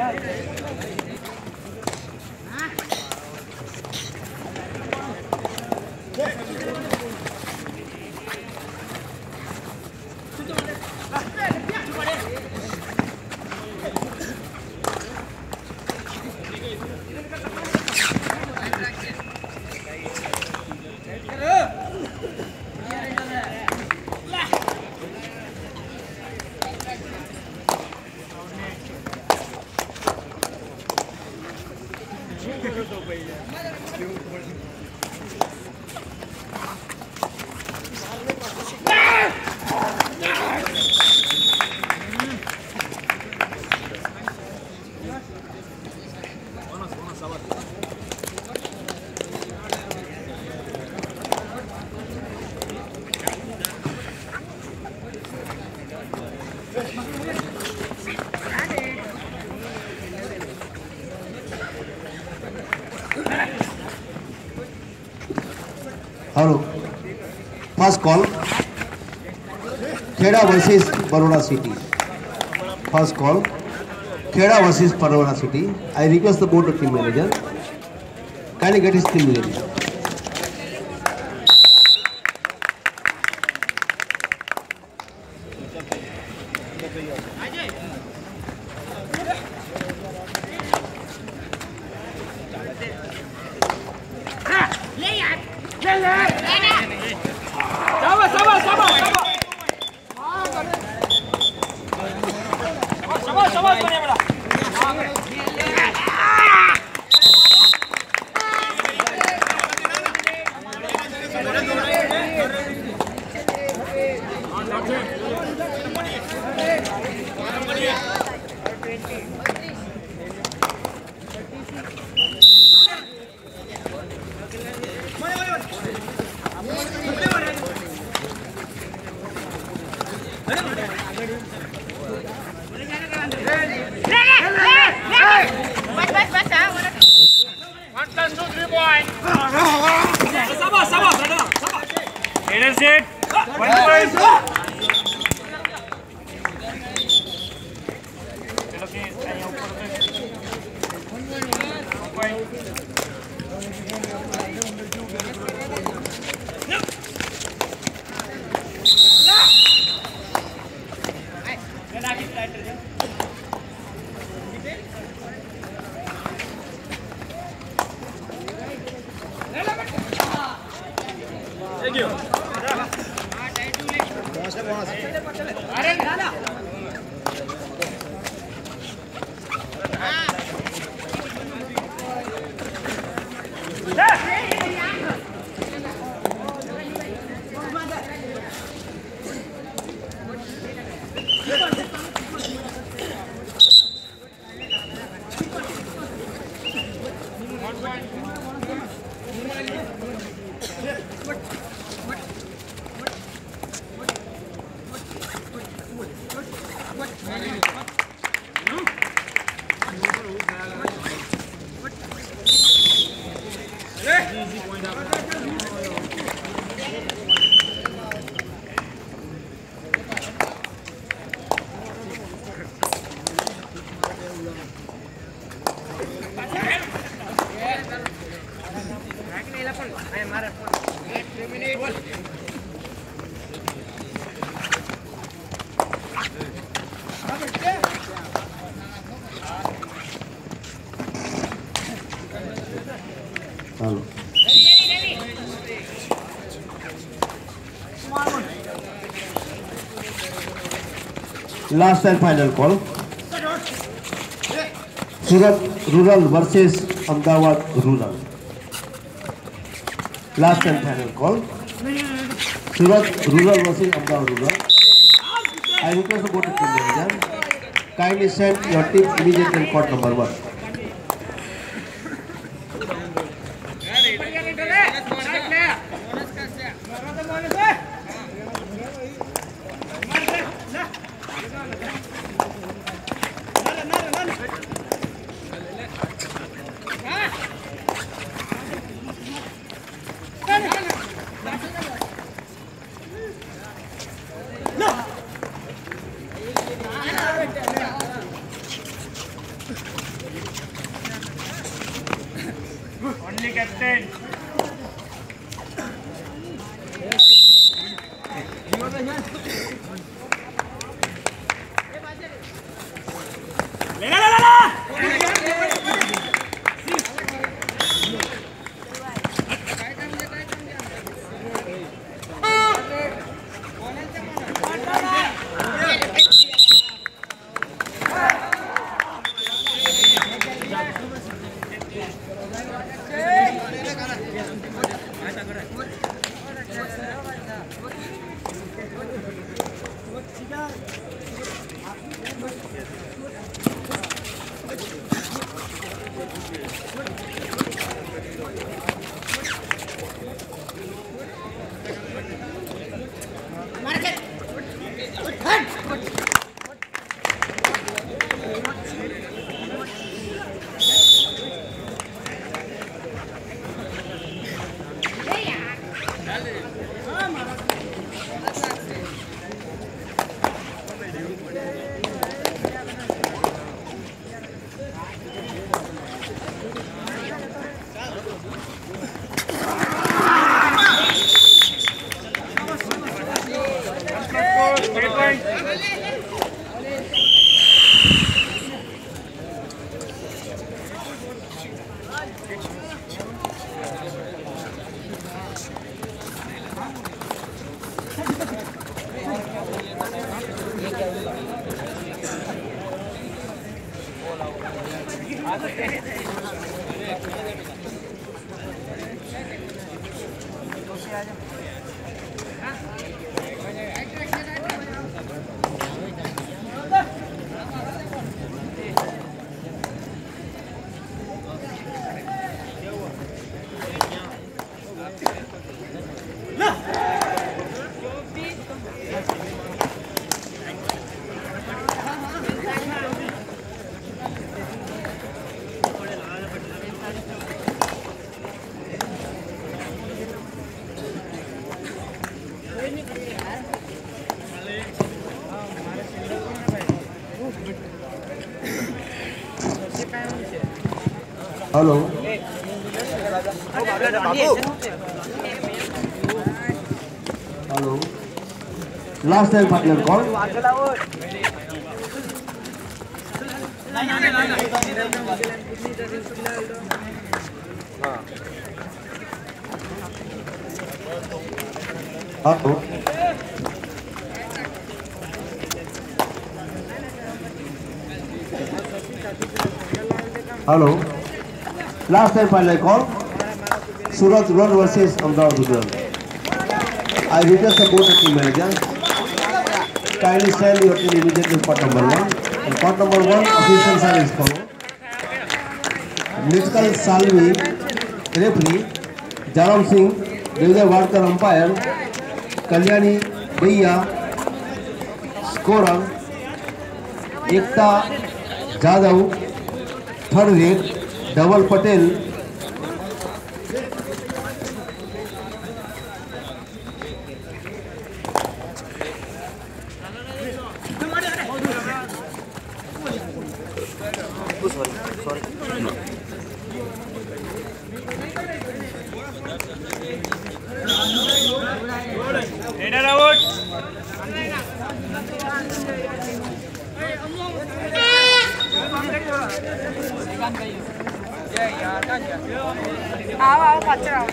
Hello. First call. Kheda versus Baroda City. First call. Kheda versus Baroda City. I request the board of team manager. Kindly get his team manager. Hello. Last and final call. Surat Rural versus Ahmedabad Rural. Last and final call. Surat Rural versus Ahmedabad Rural. I request the board to team manager. Kindly send your team immediately in court number 1. Only captain. Hello hello last time partner कौन hello hello Last time final call, Surat Road versus Ahmedabad Gujarat. I request the board team manager, kindly stand your team immediately in court number 1. In court number 1, officials are as follows. Nitskal Salvi, referee, Jaram Singh, Vijay Wadkar umpire, Kalyani Bhaiya, scorer, Ekta Jadhav, third rate, Dhaval Patel, Header out. आओ पाचर आओ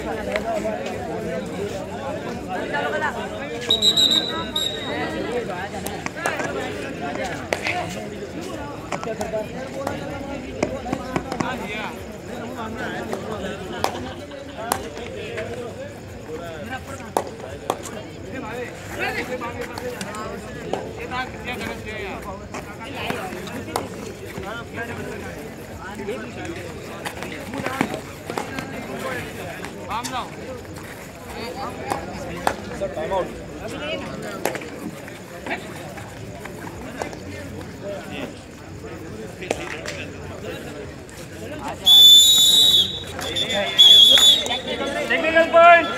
Time out. Technical point.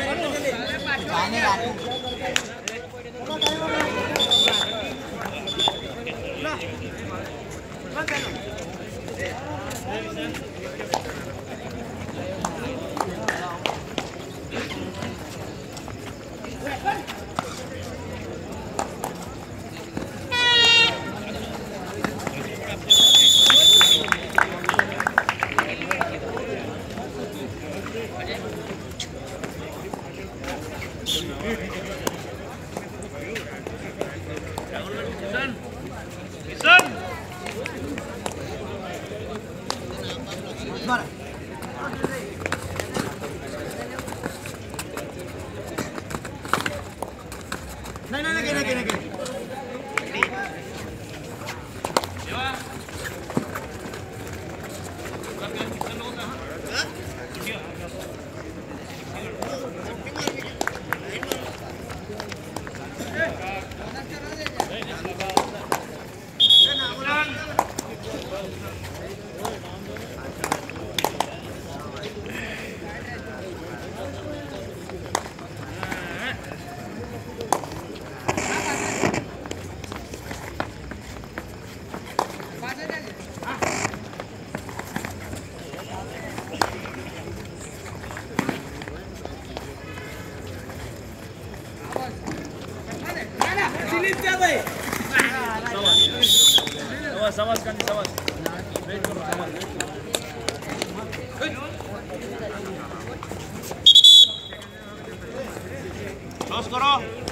Close karo.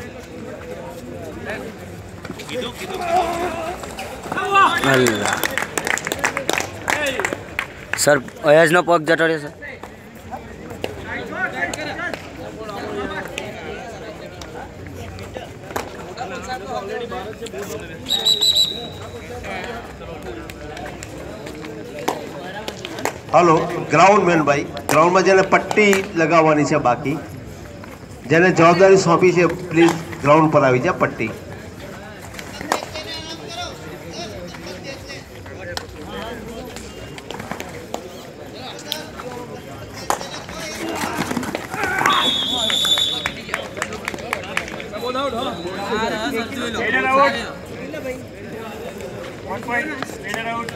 Gitu. Allah. Sir, Ayaz no pog jata re sir. Hello ground man भाई ground में जेने पट्टी लगावવાની છે બાકી જેને જવાબદારી સોંપી છે પ્લીઝ ગ્રાઉન્ડ પર આવી જા પટ્ટી Header out. 1 point. Header out.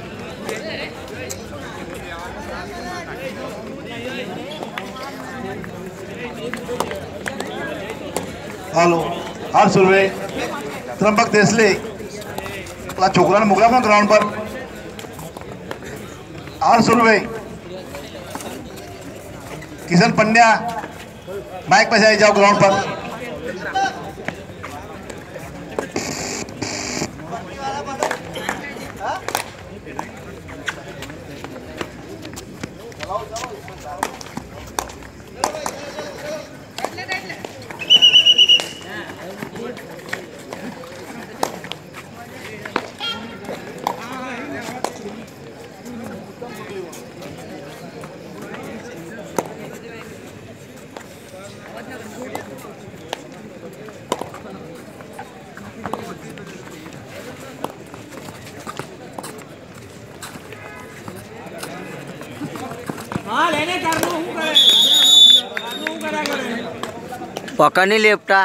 Hello हार सुरवे त्र्यंबक देसले પેલા છોકરાને મોકલા પણ ગ્રાઉન્ડ પર હાર સુરવે કિશન પંડ્યા માઇક પર આવી જાઓ ગ્રાઉન્ડ પર पकड़ नहीं लेपटा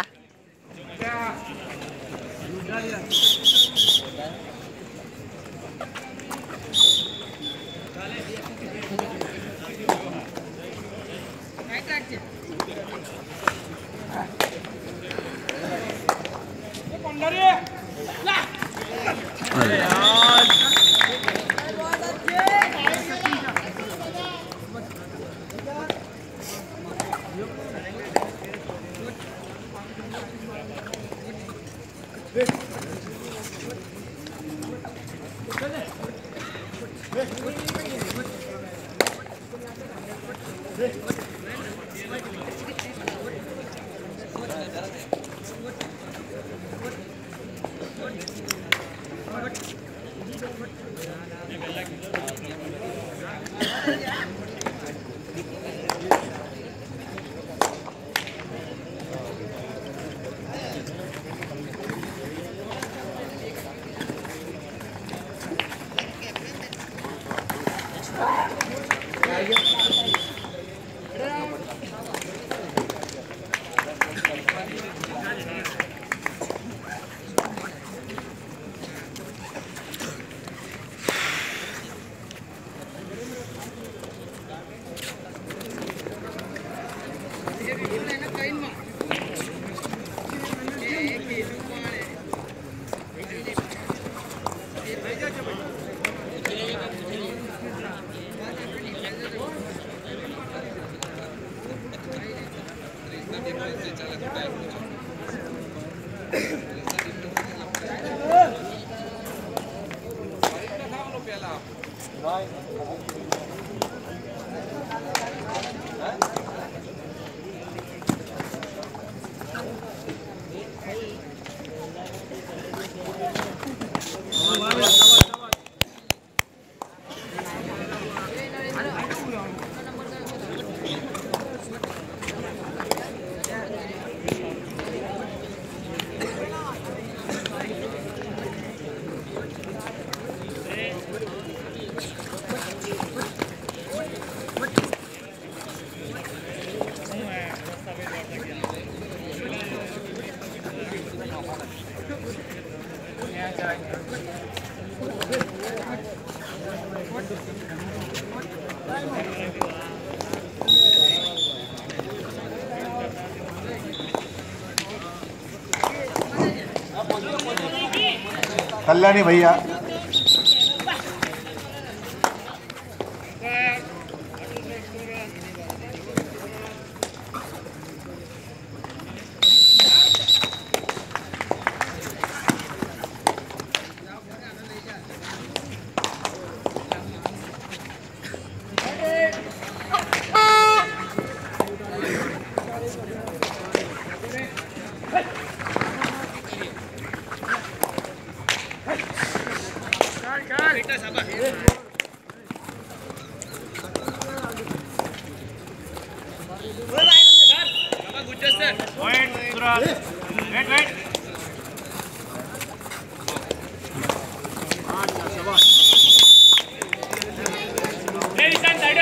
कल्याणी भैया Wait, Suraj. Wait. Hey, stand side.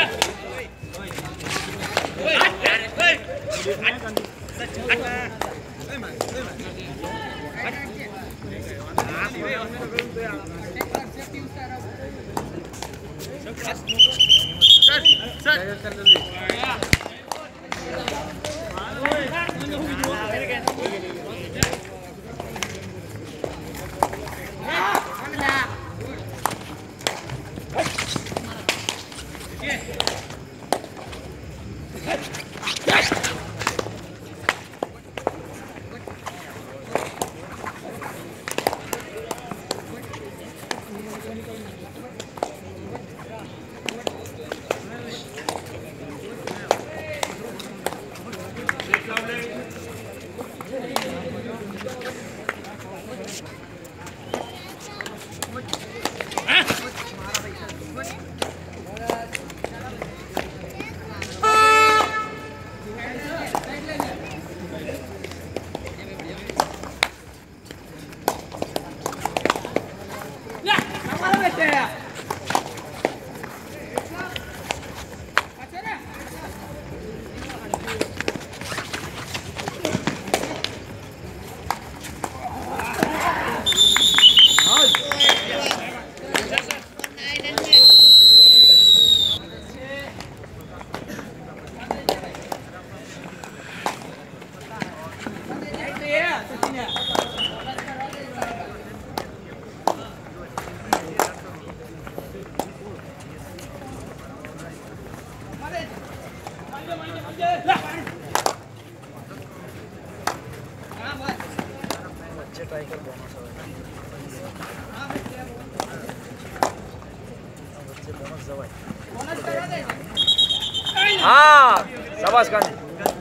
हाँ शाबाश Gandhi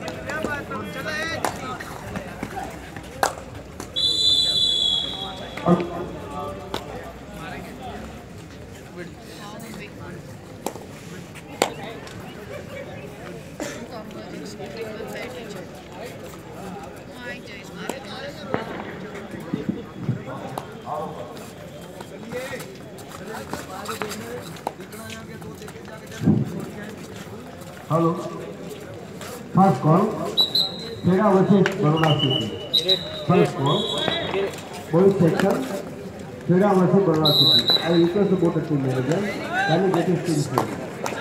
Hello. First call. Tera versus Baroda City. First call. Boys section. Tera versus Baroda City. I request the both team manager. Can you get his team ready?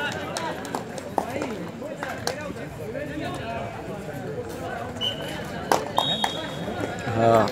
हाँ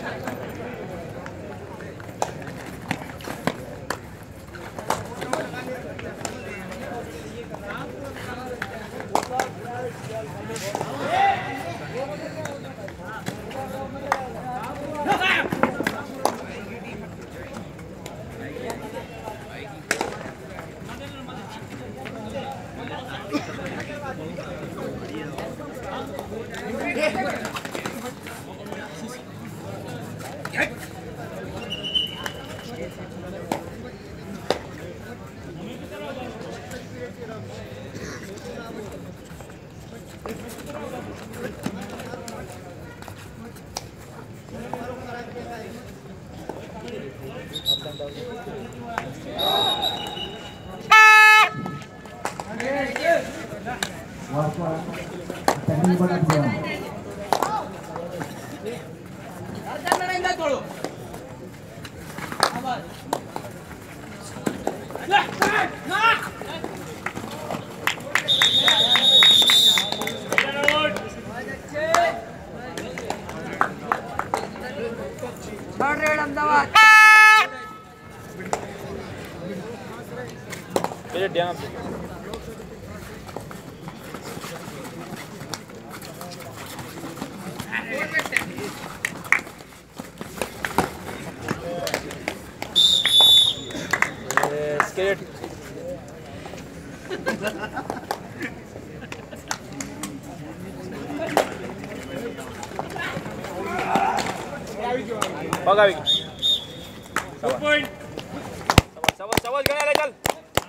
पगा भी Good point. शाबाश शाबाश गया ले चल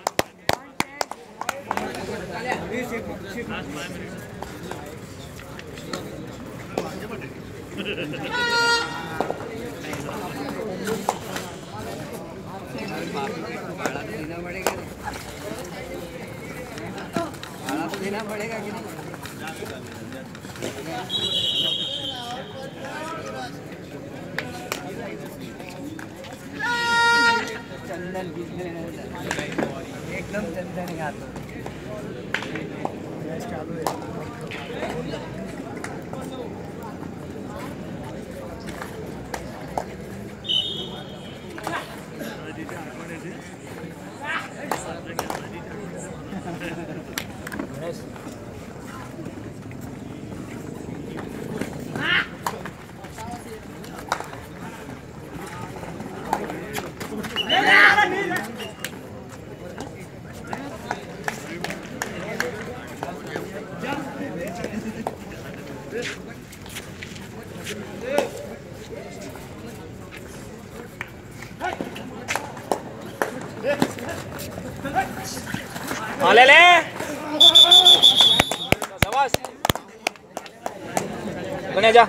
देना पड़ेगा कि नहीं? चंदन एकदम चंदन गाता ले ले शाबाश बने जा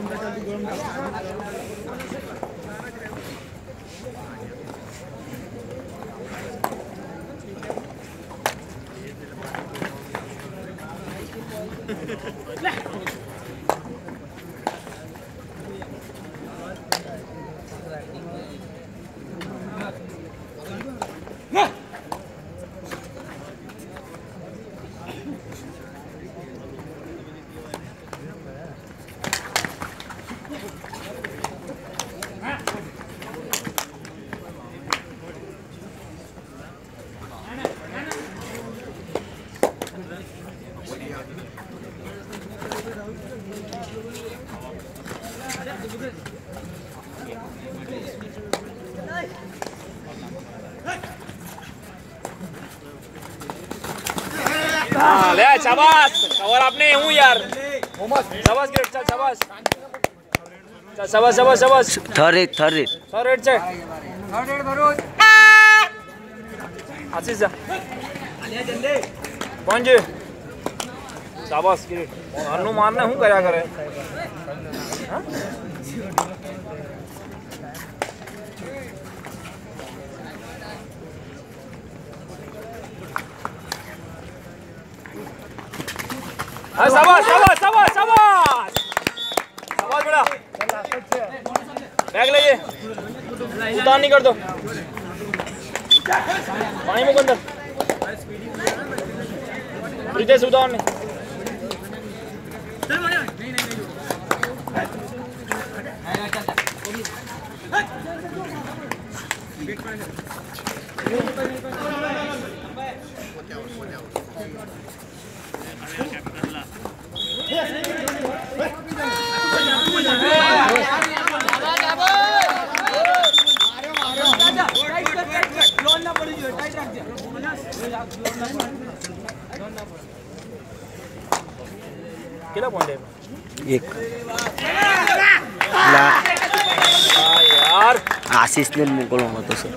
ले शाबाश कवर आपने हूँ यार शाबाश गिर चल शाबाश चल शाबाश शाबाश शाबाश थर्ड रेट थर्ड रेट से भरोज आशीष जा कौन जी शाबाश गिर अनु मारने हूँ क्या करे शाबाश शाबाश शाबाश शाबाश शाबाश बेटा बैग लाइए उतार नहीं कर दो पानी में अंदर रितेश उतार नहीं कितना पॉइंट है एक यार आशीष ने मोकलूंगा तो सर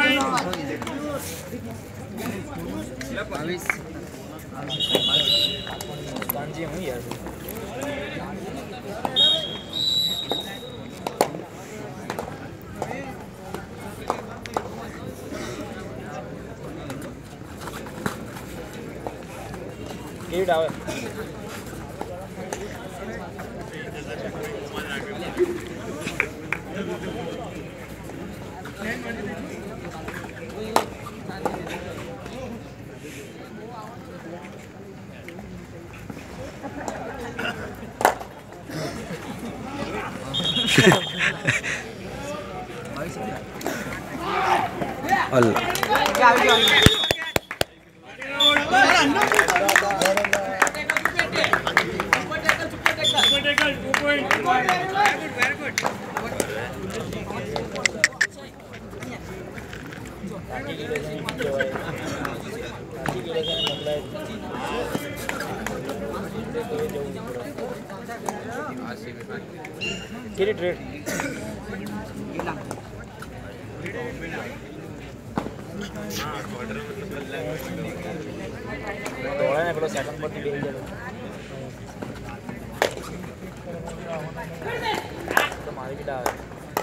गांजी हूँ यार एट आवे अल्लाह किती ट्रेड डोळ्याने પેલો સેકન્ડ પર બેહી ગયો તો મારી બી આવે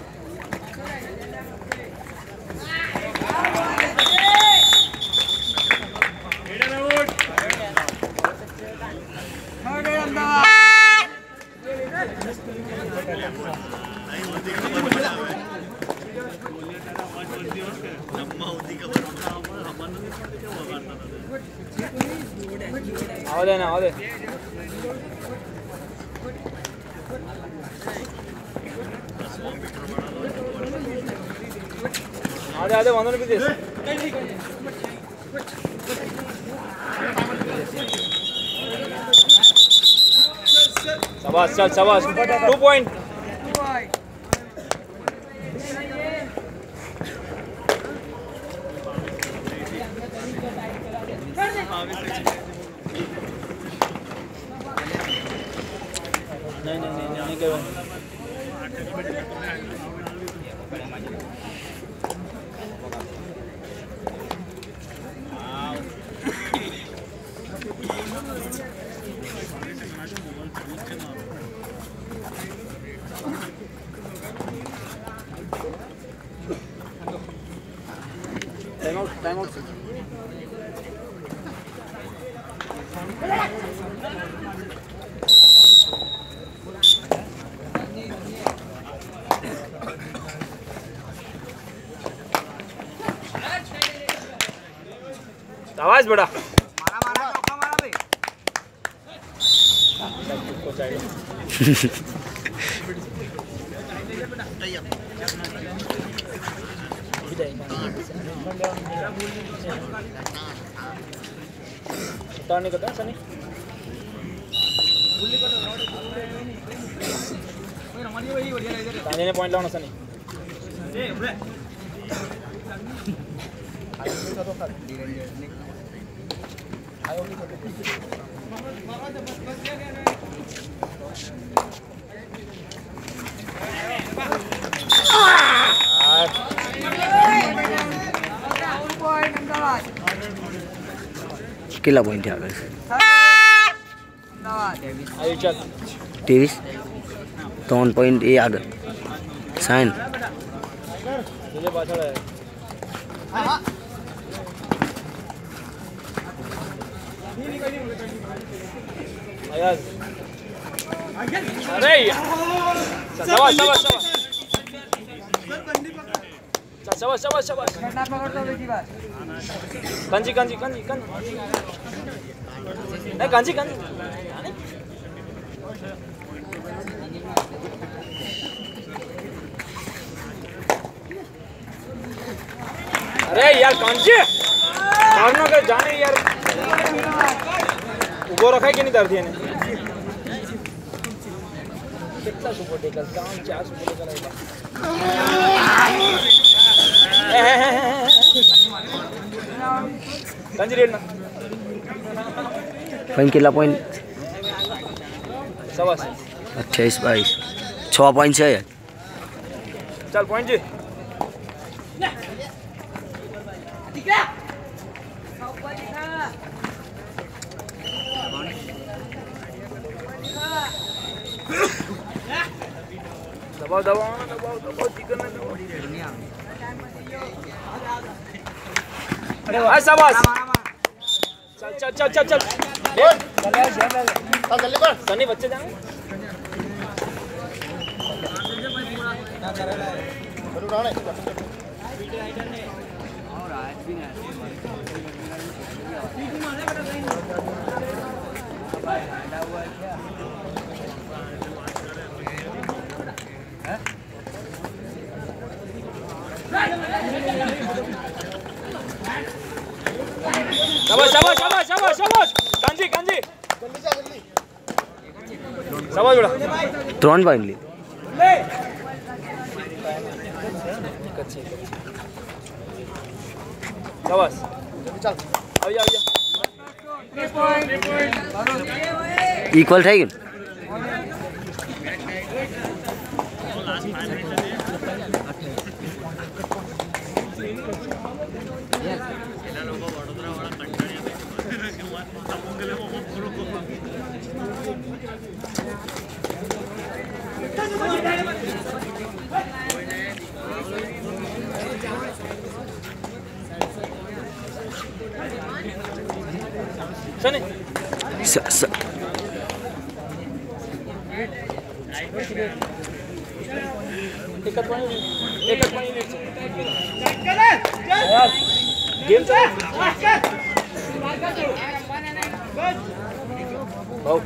आओ दे ना आओ दे आधे वांदो नहीं देश शाबाश चल शाबाश 2 पॉइंट नहीं करो टाइम आउट आवाज बड़ा मारा चौका मारा भाई नहीं करता सनी ताने ने पॉइंट लाना सनी किला पॉइंट आ गए आयु चल 23 3 पॉइंट ए आ गए साइन तुझे पाछड़ है अयाज अरे शाबाश शाबाश शाबाश शाबाश शाबाश घटना पकड़ तो बेटी बात कंजी कंजी कंजी कंजी नहीं कंजी कंजी अरे यार कंजी मारना कर जाने यार उबो रखा है कि नहीं दर्दी ने कितना सुपर टेकल काम 4 सुपर टेकल है कंजी रेड ना पॉइंट किला पॉइंट शाबाश 28-22 6 पॉइंट है चल पॉइंट जी दबाओ दबाओ दबाओ दबाओ चिकन में दबाओ अरे भाई शाबाश चल चल चल चल चल जल्दी कर सनी बच्चे जाएंगे शाबाश शाबाश शाबाश शाबाश शाबाश कांजी कांजी शाबाश बेटा 3 पॉइंट ली शाबाश चल आओ जा इक्वल થઈ ગયું लोग वडोदरा वाला कंटाळ्या चल एकच मिनिट गेम भाऊ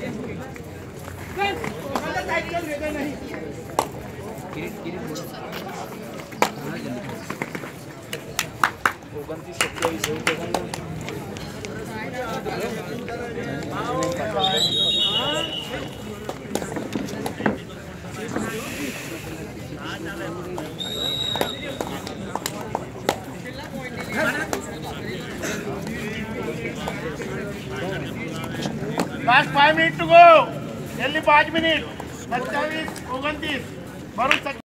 लास्ट 5 मिनट टू गो, जल्दी 5 मिनिट 27-29 भरून